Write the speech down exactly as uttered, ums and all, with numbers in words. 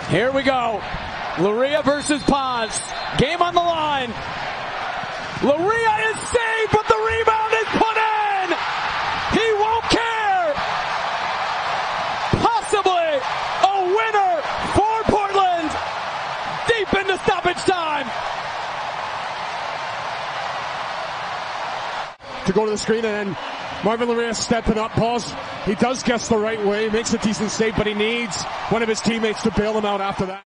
Here we go. Loría versus Paz. Game on the line. Loría is saved, but the rebound is put in. He won't care. Possibly a winner for Portland. Deep into stoppage time. To go to the screen, and then Marvin Loría stepping up. Pause. He does guess the right way, makes a decent save, but he needs one of his teammates to bail him out after that.